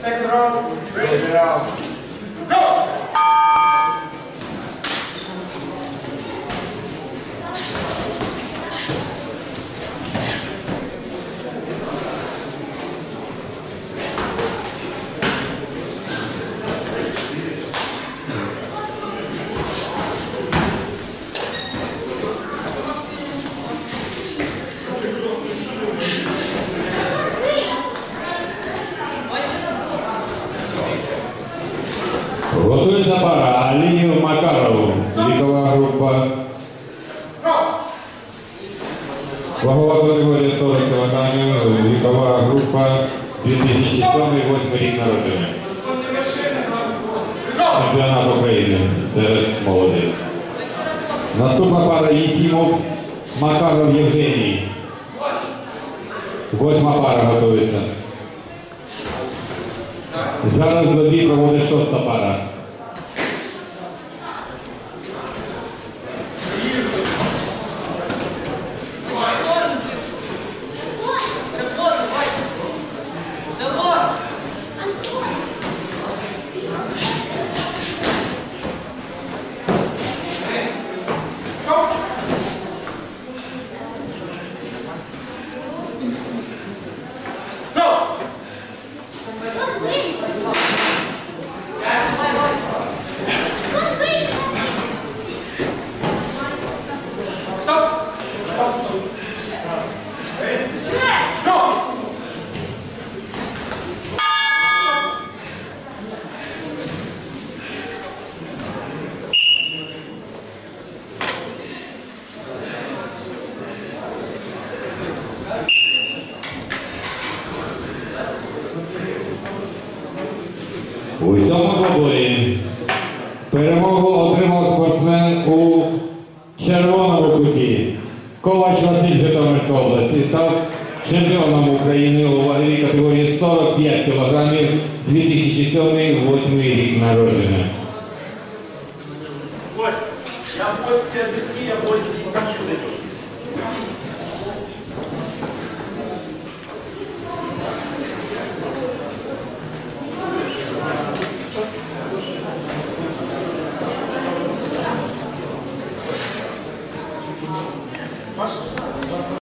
Second round. Ready? Go! Готується пара. Лінію Макарову. Вікова група. Вагова категорія 40 кг. Вікова група 2007-2008 рік народження. Чемпіонат України серед молодих. Наступна пара Єфімов Макаров Євгеній. 8-ма пара готується. Зараз до бій проводить 6-та пара. У цьому двобої перемогу отримав спортсмен у червоному куті. Ковач Василь Житомирської області став чемпіоном України у ваговій категорії 45 кг 2007-2008 рік народження. Кость, я больше, я больше, пока не зайдешь.